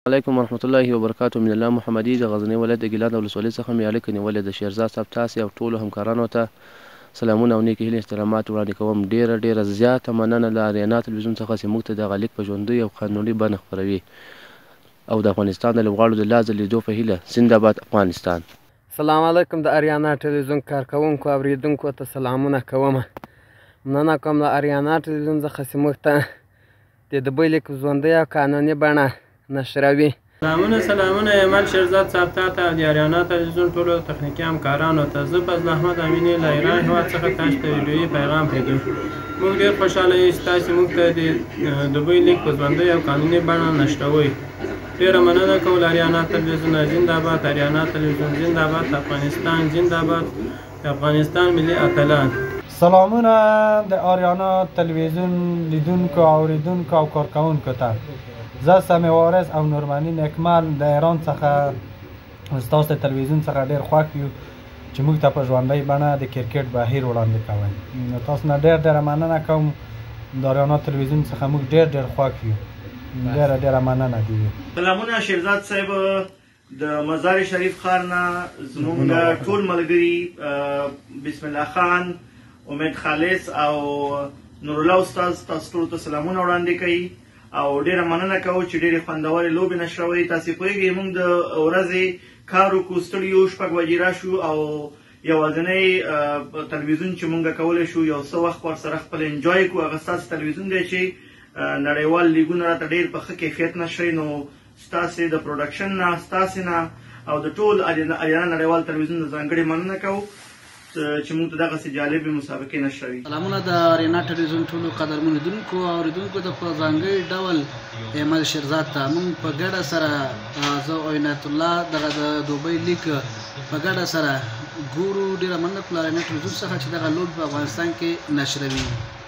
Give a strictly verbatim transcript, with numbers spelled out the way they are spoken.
علیکم ورحمت الله وبرکاته. من الله محمدي د غزنی ولایت د ګیلان ولسوالۍ څخه مې اړیکه نیولې د شیرزاد صاحب تاسې او ټولو همکارانو ته سلامونه او نیکې هیلې احترامات وړاندې کوم. ډېره ډېره زیاته مننه له اریانا تلویزیون څخه چې موږ ته دغه لیک په ژوندۍ او قانوني بڼه خپروي او د افغانستان د لوبغاړو د لا ځل لیدو په هیله. زنده‌باد افغانستان. سلام علیکم. د اریانا تلویزیون کارکوونکو اوریدونکو ته سلامونه کوم. مننه کوم له اریانا تلویزیون څخه چې موږ ته د دبۍ لیک ژوندۍ او قانوني بڼه نشروي. سلامونه سلامونه ایمل شیرزاد صاحب ته ته د اریانا تلویزیون ټولو تخنیکي همکارانو ته زه فضل احمد امینی له ایران هېواد څخه تاسو ته ویډیویي پیغام پرېږدم. موږ ډېر خوشحاله یو چې تاسې موږ ته د دبۍ لیک په ژوندۍ او قانوني بڼه نشروئ. ډېره مننه کوم له اریانا تلویزیون. زنده‌باد اریانا تلویزیون. زنده‌باد افغانستان. زنده‌باد د افغانستان ملي اتلان. سلامونه د اریانا تلویزیون لیدونکو او اوریدونکو او کارکوونکو ته. زه سمی وارث او نورمنی نکمل د ایران څخه ستاسو د تلویزیون څخه ډېر خوښ یو چې موږ ته په ژوندۍ بڼه د کرکټ بهیر وړاندې کوئ. نو تاسو نه ډېر ډېره مننه کوم. د اریانا تلویزیون څخه موږ ډېر ډېر خوښ یو. ډېره ډېره مننه دی. سلامونه شیرزاد صاحب د مزار شریف ښار نه زموږ ټول ملګري بسم الله خان، امید خالص او نورالله استاد تاسو ټولو ته سلامونه وړاندې کوي او ډېره مننه کوو چې ډېرې خوندورې لوبې نشروئ. تاسې پوهېږئ موږ د ورځې کار وکړو، ستړي یو، شپږ بجې راشو او یوازینی تلویزیون چې موږ کولی شو یو څه وخت ورسره خپل انجوی کړو هغه ستاسې تلویزیون دی چې نړیوال لیګونه راته ډېر په ښه کیفیت نشروي. نو ستاسې د پروډکشن نه، ستاسې نه او د ټول اریانا نړیوال تلویزیون د ځانګړې مننه کوو چې موږ ته دغسې جالبې مسابقې نشروي. سلامونه د اریانا تلویزیون ټولو قدرمنو لیدونکو او اورېدونکو ته په ځانګړي ډول ایمل شیرزاد ته موږ په ګډه سره زه او عنایت الله دغه د دبۍ لیک په ګډه سره ګورو. ډېره مننه کوم له اریانا تلویزیون څخه چې دغه لوبې په افغانستان کې نشروي.